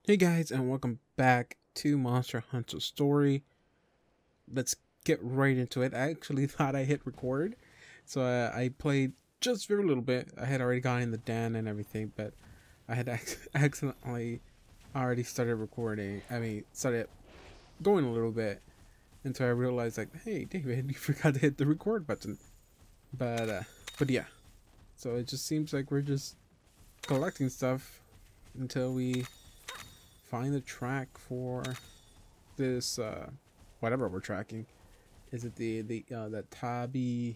Hey guys, and welcome back to Monster Hunter Story. Let's get right into it. I actually thought I hit record, so I played just very little bit. I had already gone in the den and everything, but I had accidentally already started recording. Started going a little bit until I realized, like, hey, David, you forgot to hit the record button. But yeah. So it just seems like we're just collecting stuff until we find the track for this whatever we're tracking. Is it the Tabi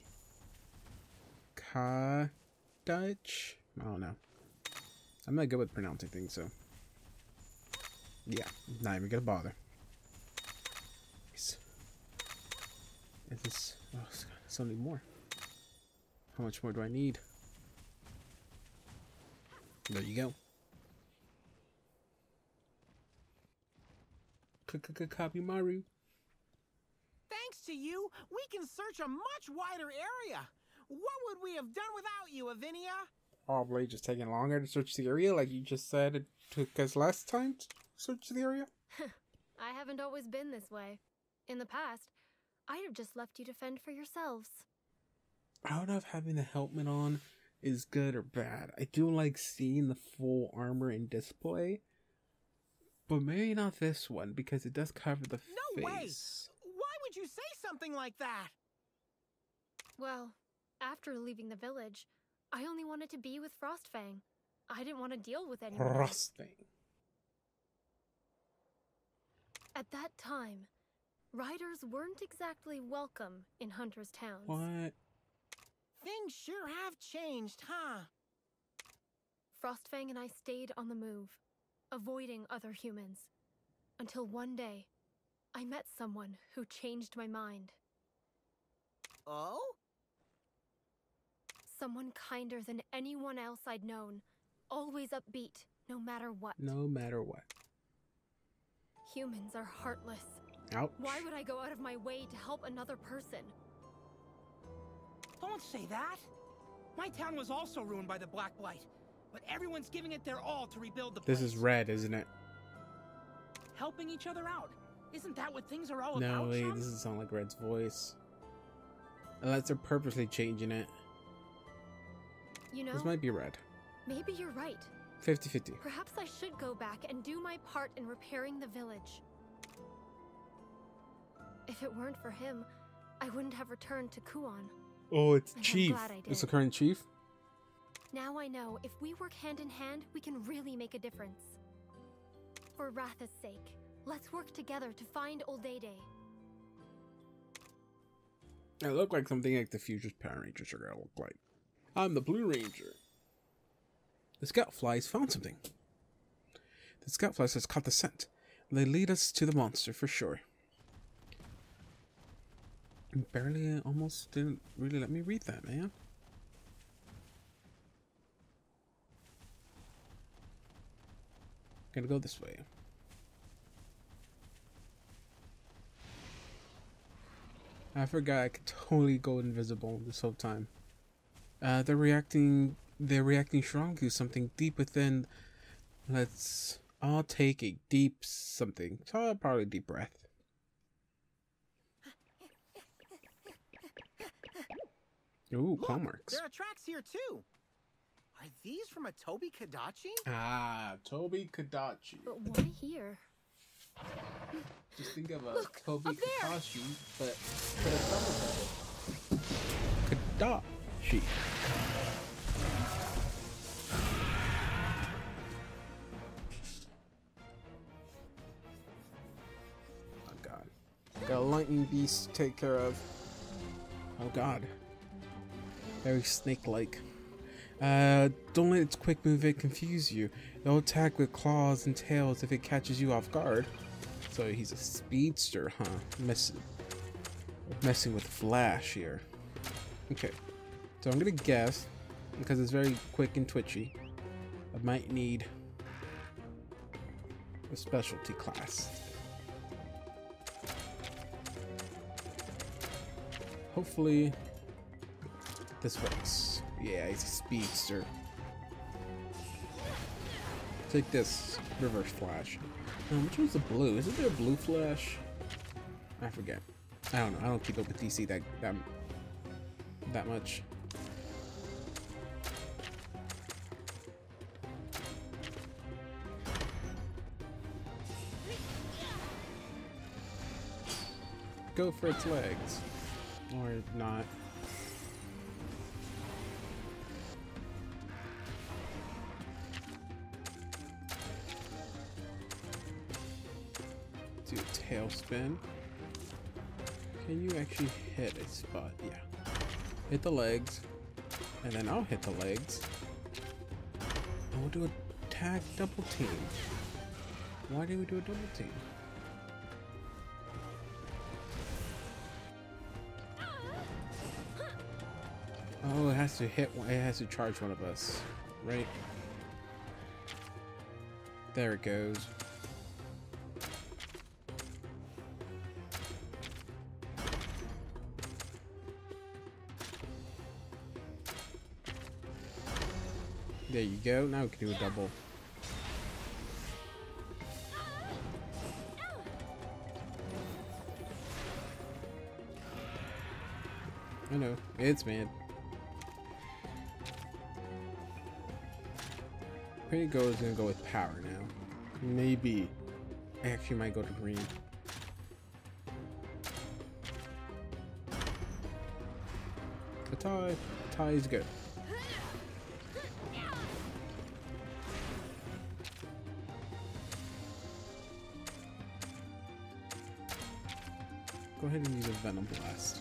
Ka Dutch? I don't know. I'm not good with pronouncing things, so yeah, not even gonna bother. Is this? Oh, it's only more. How much more do I need? There you go. Copy Maru. Thanks to you, we can search a much wider area. What would we have done without you, Avinia? Probably just taking longer to search the area, like you just said it took us last time to search the area. I haven't always been this way. In the past, I'd have just left you to fend for yourselves. I don't know if having the helmet on is good or bad. I do like seeing the full armor in display, but maybe not this one because it does cover the No way! face. Why would you say something like that? Well, after leaving the village, I only wanted to be with Frostfang. I didn't want to deal with anyone else. Rusting. At that time, riders weren't exactly welcome in hunters' towns. What? Things sure have changed, huh? Frostfang and I stayed on the move, avoiding other humans, until one day, I met someone who changed my mind. Oh? Someone kinder than anyone else I'd known, always upbeat, no matter what. No matter what. Humans are heartless. Ouch. Why would I go out of my way to help another person? Don't say that. My town was also ruined by the Black Blight, but everyone's giving it their all to rebuild the place. This is red, isn't it? Helping each other out. Isn't that what things are all No, about, wait, chum? this doesn't sound like Red's voice. Unless they're purposely changing it. You know, This might be Red. maybe you're right. 50-50. Perhaps I should go back and do my part in repairing the village. If it weren't for him, I wouldn't have returned to Kuon. Oh, it's And I'm Chief. glad I It's the did. current Chief? Now I know if we work hand in hand, we can really make a difference. For Ratha's sake, let's work together to find Oldede. It looked like something like the future's Power Rangers are gonna look like. I'm the Blue Ranger. The scout flies found something. The scout flies has caught the scent. They lead us to the monster for sure. Barely almost didn't really let me read that, man. Gotta go this way. I forgot I could totally go invisible this whole time. They're reacting strongly to something deep within. Let's all take a deep something. So probably a deep breath. Ooh, claw Look, marks. there are tracks here too. Are these from a Toby Kadachi? Ah, Toby Kadachi. But why here? Just think of a Look, Toby up there. Kadachi, but for the summer. Kadachi. Oh god. Got a lightning beast to take care of. Oh god. Very snake-like. Don't let its quick movement confuse you. It'll attack with claws and tails if it catches you off guard. So he's a speedster, huh? Messing with Flash here. Okay. So I'm gonna guess, because it's very quick and twitchy, I might need a specialty class. Hopefully this works. Yeah, he's a speedster. Take this reverse flash. Which one's the blue? Isn't there a blue flash? I forget. I don't know. I don't keep up with DC that much. Go for its legs. Or not. Do a tail spin. Can you actually hit a spot? Yeah. Hit the legs. And then I'll hit the legs. And we'll do a tag double team. Why did we do a double team? Oh, it has to hit one. It has to charge one of us, right? There it goes. There you go. Now we can do a double. I know, it's mad. Pretty Go is gonna go with power now. Maybe. I actually might go to green. A tie. A tie is good. Go ahead and use a Venom Blast.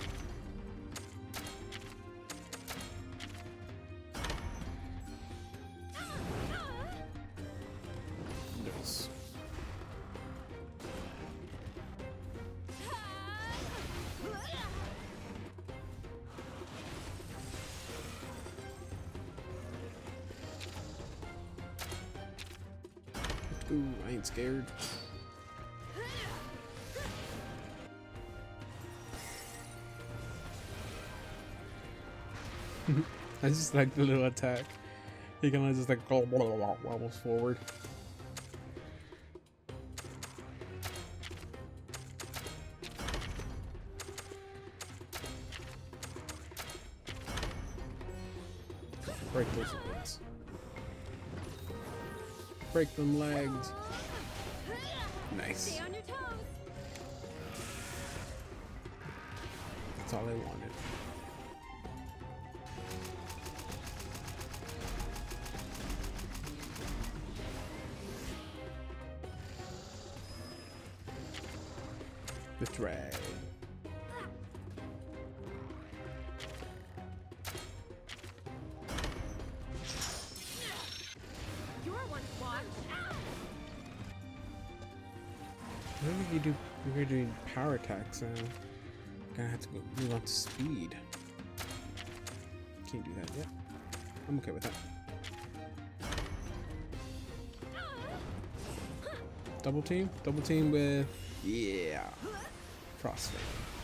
Nice. Ooh, I ain't scared. I just like the little attack. He can just like go almost forward. Break those legs. Break them legs. Nice. Stay on your toes. That's all I wanted. The drag. You're one to watch. I don't think you do. We're doing power attacks now. Gonna have to go move on to speed. Can't do that yet. I'm okay with that. Double team? Double team with... Yeah. Frostfang.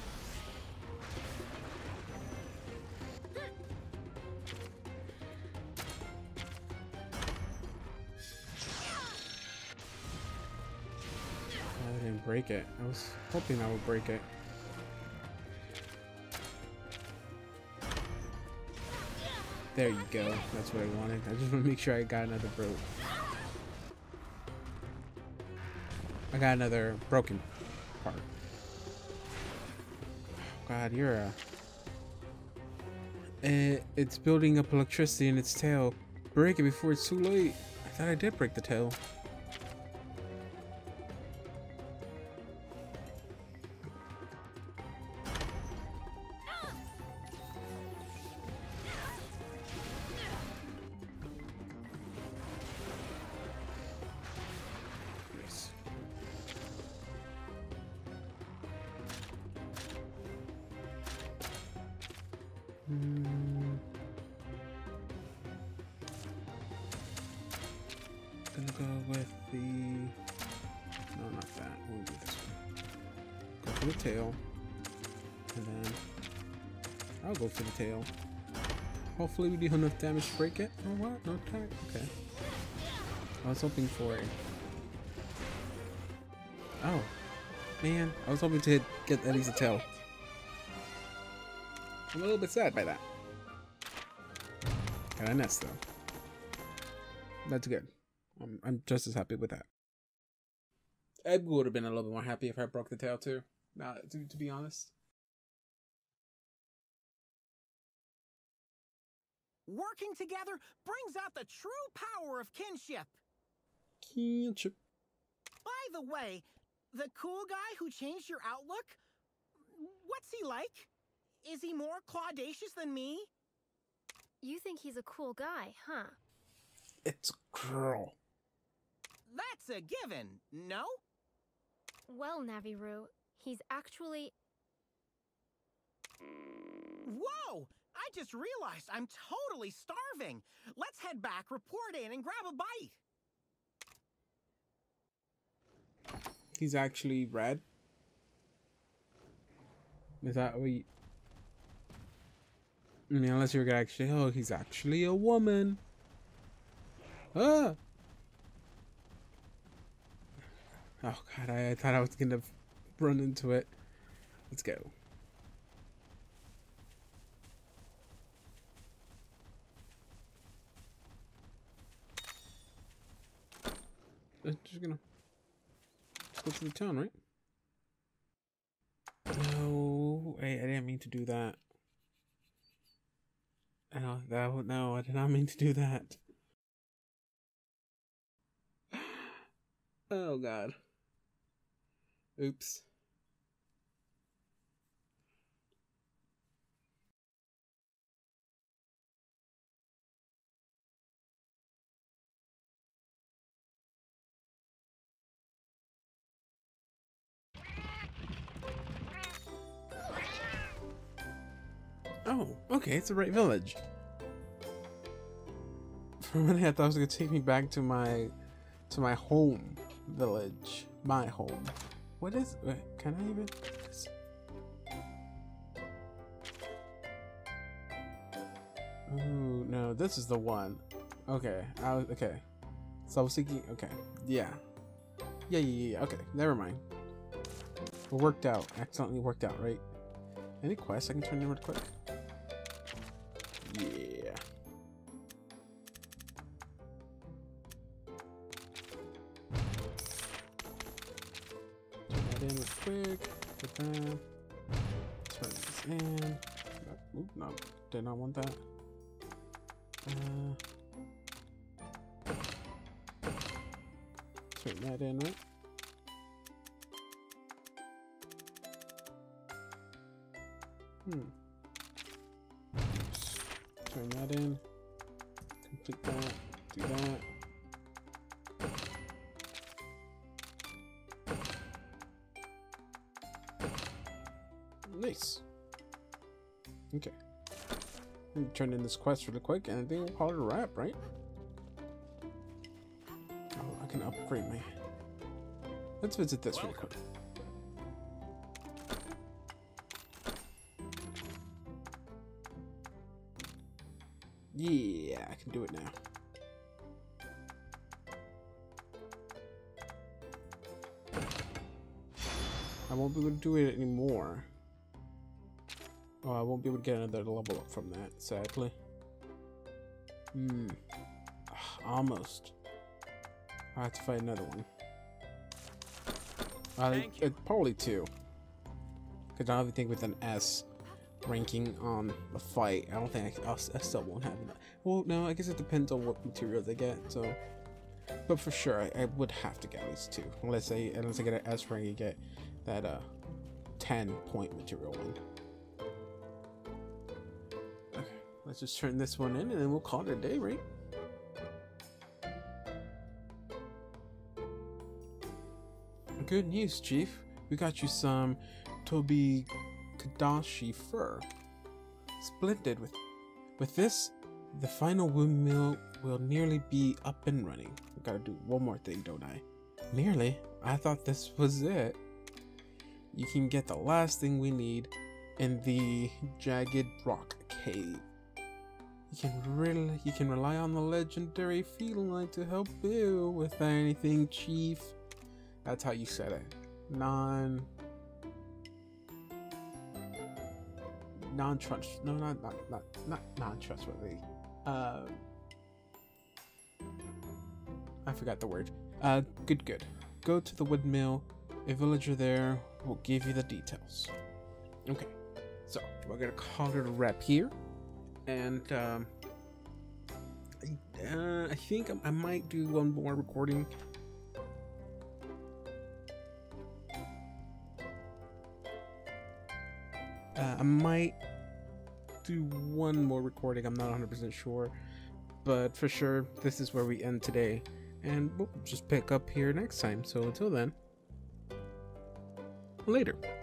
I didn't break it. I was hoping I would break it. There you go. That's what I wanted. I just want to make sure I got another broke. I got another broken part. God, you're a... It's building up electricity in its tail. Break it before it's too late. I thought I did break the tail. Nice. Gonna go with the... No, not that. We'll do this one. Go for the tail. And then... I'll go for the tail. Hopefully we do enough damage to break it. Oh, what? No attack? Okay. I was hoping for it. Oh, man. I was hoping to get at least a tail. I'm a little bit sad by that. Got a nest, though. That's good. I'm just as happy with that. I would have been a little bit more happy if I broke the tail, too. To be honest. Working together brings out the true power of kinship. Kinship. By the way, the cool guy who changed your outlook, what's he like? Is he more claudacious than me? You think he's a cool guy, huh? It's a girl. That's a given, no? Well, Naviru, he's actually... Whoa! I just realized I'm totally starving. Let's head back, report in, and grab a bite. He's actually red? Is that what you... I mean, unless you're actually... Oh, he's actually a woman. Ah! Oh, God, I thought I was gonna run into it. Let's go. Just gonna... Let's go to the town, right? No, I didn't mean to do that. No, I did not mean to do that. Oh, God. Oops. Oh, okay, it's the right village. For a minute, I thought it was gonna take me back to my home village. My home. What is? Can I even? Ooh, no, this is the one. Okay, okay. So I was thinking. Okay, yeah. Okay, never mind. It worked out. Accidentally worked out, right? Any quests I can turn in real quick? Yeah. Turn that in real quick. Put that. Turn this in. Oop, no, did not want that. Turn that in, right? Turn that in. Complete that. Do that. Nice. Okay. Let me turn in this quest really quick, and I think we'll call it a wrap, right? Oh, I can upgrade my... Let's visit this really quick. Yeah, I can do it now. I won't be able to do it anymore. Oh, I won't be able to get another level up from that, sadly. Almost. I have to fight another one. Probably two. Because I don't think with an S ranking on the fight, I don't think I still won't have enough. Well, no, I guess it depends on what materials I get. So, but for sure, I would have to get at least two, unless I get an S rank, you get that 10-point material one. Okay, let's just turn this one in, and then we'll call it a day, right? Good news, Chief. We got you some Tobi Kadashi fur. Splendid. With this, the final windmill will nearly be up and running. We gotta do one more thing, don't I? Nearly? I thought this was it. You can get the last thing we need in the Jagged Rock Cave. You can rely on the legendary feline to help you with anything, Chief. That's how you said it. Non-trust. No, not non-trustworthy. I forgot the word. Good. Go to the windmill. A villager there will give you the details. Okay, so we're gonna call it a wrap here, and I think I might do one more recording. I might do one more recording. I'm not 100% sure, but for sure, this is where we end today, and we'll just pick up here next time. So until then, later.